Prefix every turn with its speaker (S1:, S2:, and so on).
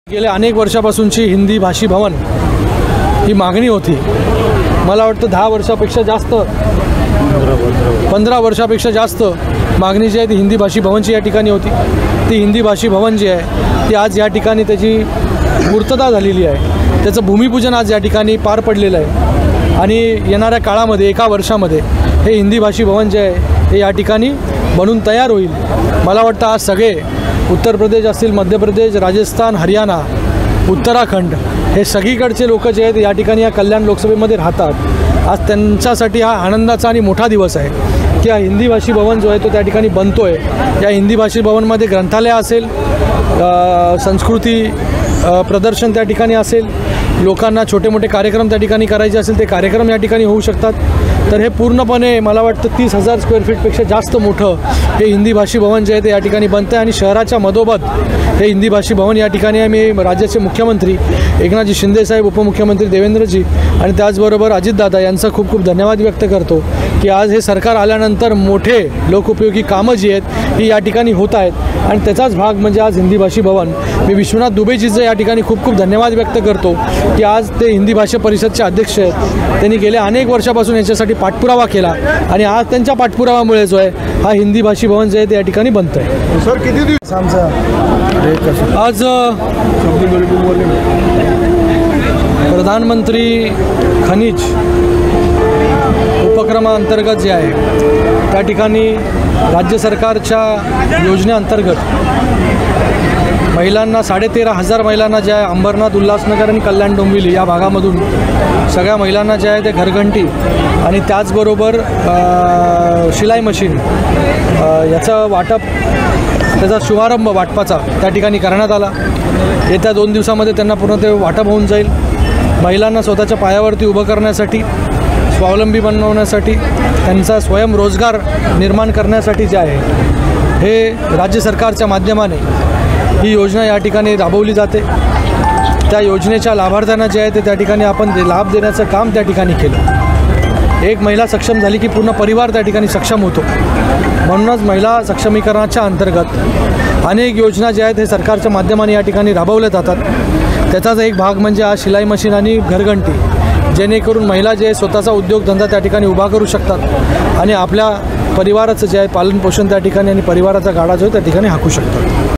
S1: गेल्या अनेक वर्षापासूनची हिंदी भाषी भवन ही मागणी होती। मला वाटतं 10 वर्षापेक्षा जास्त 15 वर्षापेक्षा जास्त मागणी जी आहे ती हिंदी भाषी भवनची या ठिकाणी होती। ती हिंदी भाषी भवन जी आहे ती आज या ठिकाणी त्याची पूर्तता झालेली आहे। त्याचं भूमिपूजन आज या ठिकाणी पार पडलेलं आहे आणि येणाऱ्या काळामध्ये एका वर्षामध्ये हे हिंदी भाषी भवन जे आहे हे या ठिकाणी बनून तयार होईल। मला वाटतं आज सगळे उत्तर प्रदेश असतील, मध्य प्रदेश, राजस्थान, हरियाणा, उत्तराखंड हे सगळीकडचे लोक जे आहेत या ठिकाणी या कल्याण लोकसभेमध्ये राहतात। आज त्यांच्यासाठी हा आनंदाचा आणि मोठा दिवस आहे की हा हिंदी भाषी भवन जो आहे तो त्या ठिकाणी बनतो आहे। या हिंदी भाषी भवनमध्ये ग्रंथालय असेल, संस्कृती प्रदर्शन त्या ठिकाणी असेल, लोकांना छोटे मोठे कार्यक्रम त्या ठिकाणी करायचे असेल ते कार्यक्रम या ठिकाणी होऊ शकतात। तर हे पूर्णपणे मला वाटतं 30,000 स्क्वेअर फीटपेक्षा जास्त मोठं हे हिंदी भाषी भवन जे आहे ते या ठिकाणी बनतं आहे आणि शहराच्या मधोमध हे हिंदी भाषी भवन या ठिकाणी आहे। मी राज्याचे मुख्यमंत्री एकनाथजी शिंदेसाहेब, उपमुख्यमंत्री देवेंद्रजी आणि त्याचबरोबर अजितदादा यांचा खूप खूप धन्यवाद व्यक्त करतो की आज हे सरकार आल्यानंतर मोठे लोकोपयोगी कामं जी आहेत ही या ठिकाणी होत आहेत आणि त्याचाच भाग म्हणजे आज हिंदी भाषी भवन। मी विश्वनाथ दुबेजीचं या ठिकाणी खूप खूप धन्यवाद व्यक्त करतो की आज ते हिंदी भाषा परिषदचे अध्यक्ष आहेत। त्यांनी गेल्या अनेक वर्षापासून याच्यासाठी पाठपुरावा केला आणि आज त्यांच्या पाठपुराव्यामुळे जो आहे हा हिंदी भाषी भवन जे आहे ते या ठिकाणी बनतं आहे।
S2: सर किती दिवस
S1: आज प्रधानमंत्री खनिज उपक्रमाअंतर्गत जे आहे त्या ठिकाणी राज्य सरकारच्या योजनेअंतर्गत महिलांना 13,500 महिलांना जे आहे अंबरनाथ, उल्हासनगर आणि कल्याण डोंबिवली या भागामधून सगळ्या महिलांना जे आहे ते घरघंटी आणि त्याचबरोबर शिलाई मशीन याचं वाटप, त्याचा शुभारंभ वाटपाचा त्या ठिकाणी करण्यात आला। येत्या 2 दिवसामध्ये त्यांना पूर्ण ते वाटप होऊन जाईल। महिलांना स्वतःच्या पायावरती उभं करण्यासाठी, स्वावलंबी बनवण्यासाठी, त्यांचा स्वयंरोजगार निर्माण करण्यासाठी जे आहे हे राज्य सरकारच्या माध्यमाने ही योजना या ठिकाणी राबवली जाते। त्या योजनेच्या लाभार्थ्यांना जे आहे ते त्या ठिकाणी आपण लाभ देण्याचं काम त्या ठिकाणी केलं। एक महिला सक्षम झाली की पूर्ण परिवार त्या ठिकाणी सक्षम होतो। म्हणूनच महिला सक्षमीकरणाच्या अंतर्गत अनेक योजना ज्या आहेत हे सरकारच्या माध्यमाने या ठिकाणी राबवल्या जातात। त्याचाच एक भाग म्हणजे आज शिलाई मशीन आणि घरघंटी, जेणेकरून महिला जे स्वतःचा उद्योगधंदा त्या ठिकाणी उभा करू शकतात आणि आपल्या परिवाराचं जे आहे पालनपोषण त्या ठिकाणी आणि परिवाराचा गाडा जो आहे त्या ठिकाणी हाकू शकतात।